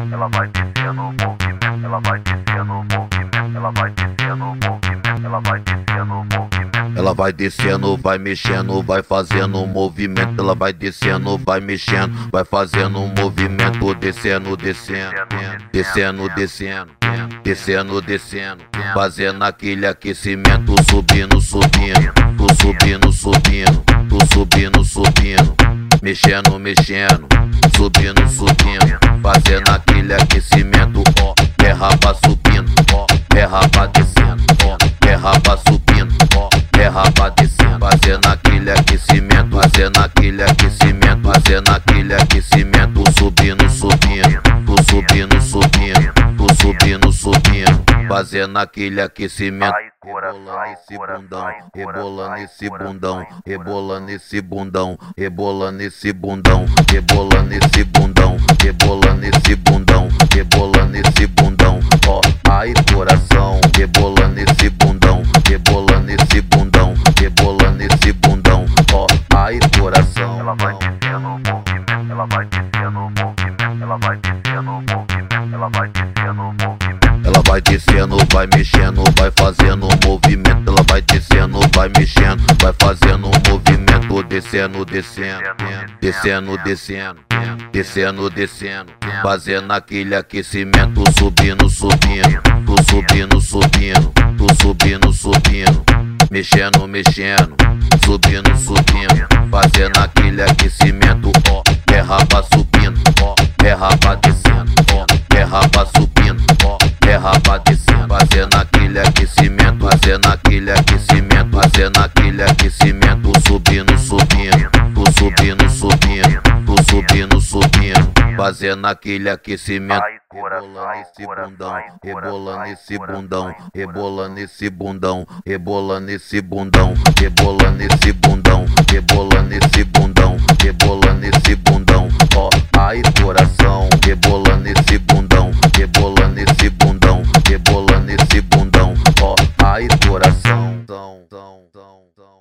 ela vai descendo o movimento, ela vai descendo o movimento, ela vai descendo o movimento, ela vai descendo o movimento. Ela vai descendo, vai mexendo, vai fazendo um movimento. Ela vai descendo, vai mexendo, vai fazendo um movimento. Descendo, descendo, descendo, descendo, descendo, descendo, fazendo aquele aquecimento. Subindo, subindo, tô subindo, subindo, tô subindo, subindo, mexendo, mexendo, subindo, subindo, fazendo aquele aquecimento. Ó, é raba subindo, ó, é raba descendo, ó, é raba subindo, ó, é raba descendo, fazendo aquele aquecimento, fazendo aquele aquecimento, fazendo aquele aquecimento. Subindo, subindo, tô subindo, subindo, tô subindo, subindo, fazendo aquele aquecimento. Rebolando esse bundão, rebolando esse bundão, rebolando esse bundão, rebolando esse bundão, rebolando esse bundão, rebolando esse bundão, rebolando esse bundão. Ó, ai coração, rebolando esse bundão, rebolando esse bundão, rebolando esse bundão. Ó, ai coração. Ela vai descendo o movimento, ela vai descendo o movimento, ela vai descendo o movimento, ela vai descendo o movimento. Ela vai descendo, vai mexendo, vai fazendo um movimento. Ela vai descendo, vai mexendo, vai fazendo um movimento. Descendo, descendo, descendo, descendo, descendo, descendo, fazendo aquele aquecimento. Subindo, subindo, tô subindo, subindo, tô subindo, subindo, mexendo, mexendo, subindo, subindo, fazendo aquele aquecimento. Ó, é raba subindo, ó, é raba descendo, ó, é raba subindo, ó, é raba descendo, fazendo aquele aquecimento, fazendo aquele aquecimento, fazendo aquele aquecimento. Subindo, subindo, tô subindo, subindo, tô subindo, subindo, fazendo aquele aquecimento. Rebolando esse bundão, rebolando esse bundão, rebolando esse bundão, rebolando esse bundão, rebolando esse bundão, rebolando esse bundão, rebolando esse bundão. Ó, ai coração, rebolando esse bundão, rebolando esse bundão, rebolando esse bundão. Ó, ai coração.